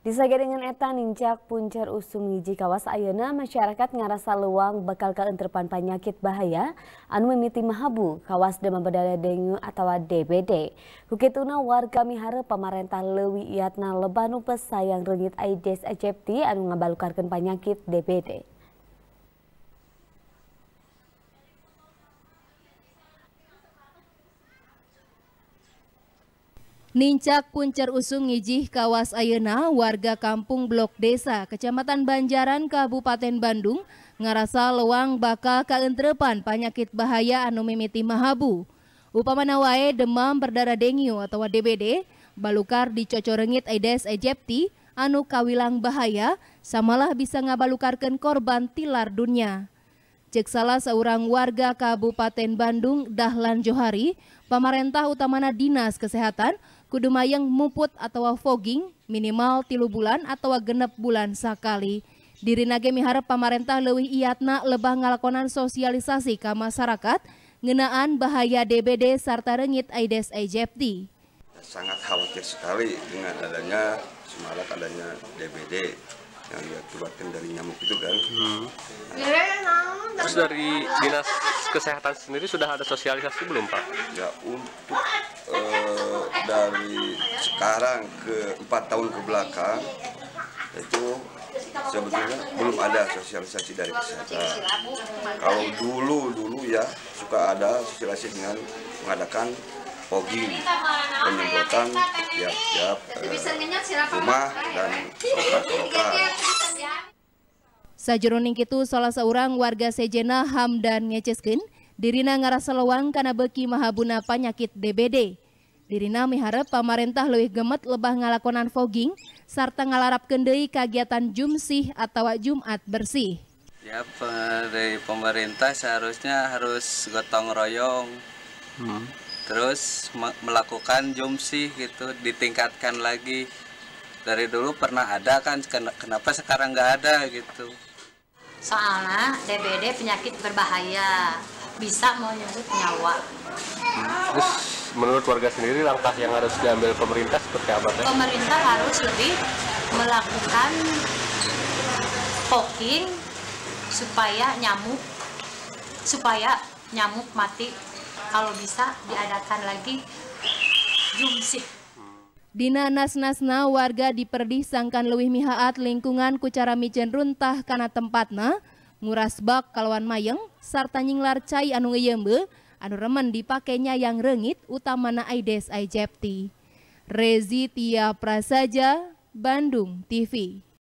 Disagadengan eta nincak puncer usum hiji kawas ayeuna masyarakat ngarasa leuwang bakal kaenterpan panyakit bahaya anu mimiti mahabu kawas demam berdarah dengue atawa DBD. Kukituna warga mihareup pamarentah leuwih iatna lebah nu pesayang reungit Aedes aegypti anu ngabalukarkeun panyakit DBD. Nincak puncer usum ngijih kawas ayeuna warga kampung Blok Desa, Kecamatan Banjaran, Kabupaten Bandung ngarasa leuwang bakal kaentrepan panyakit bahaya anu mimiti mahabu. Upamana wae demam berdarah dengue atau DBD, balukar dicocoreungit Aedes aegypti anu kawilang bahaya samalah bisa ngabalukarkeun korban tilar dunia. Cek salah seorang warga Kabupaten Bandung, Dahlan Johari, pamarentah utamana Dinas Kesehatan kudu mayang muput atau fogging minimal 3 bulan atau genep bulan sakali. Dirina ge miharep pamarentah leuwih iatna lebah ngalakonan sosialisasi ka masyarakat ngeunaan bahaya DBD sarta reungit Aedes aegypti. Sangat khawatir sekali dengan adanya DBD yang diakibatkan dari nyamuk itu kan. Terus dari Dinas Kesehatan sendiri sudah ada sosialisasi belum, Pak? Ya, untuk dari sekarang ke 4 tahun ke belakang itu sebetulnya belum ada sosialisasi dari kesehatan. Kalau dulu ya suka ada sosialisasi dengan mengadakan fogging, penyemprotan tiap rumah dan lokal. Sajroning kitu salah seorang warga Sejena Hamdan ngeceskeun dirina ngarasa leuwang kana beuki mahabuna panyakit DBD. Dirina miharep pamarentah leuwih gemet lebah ngalakonan fogging sarta ngalarapkeun deui kagiatan jumsih atau Jumat bersih. Ya, dari pemerintah seharusnya harus gotong royong. Terus melakukan jumsih gitu, ditingkatkan lagi. Dari dulu pernah ada kan, kenapa sekarang nggak ada gitu. Soalnya DBD penyakit berbahaya, bisa mau nyebut nyawa. Terus menurut warga sendiri langkah yang harus diambil pemerintah seperti apa? Pemerintah harus lebih melakukan fogging supaya nyamuk mati. Kalau bisa diadakan lagi jumsih. Dina nas-nasna warga diperdih sangkan leuwih mihaat lingkungan ku cara micen runtah kana tempatna, nguras bak kalawan mayeng sarta nyinglar cai anu ngeyeumbeul anu remen dipakainya yang reungit utamana Aedes aegypti. Rezi Tia Prasaja, Bandung TV.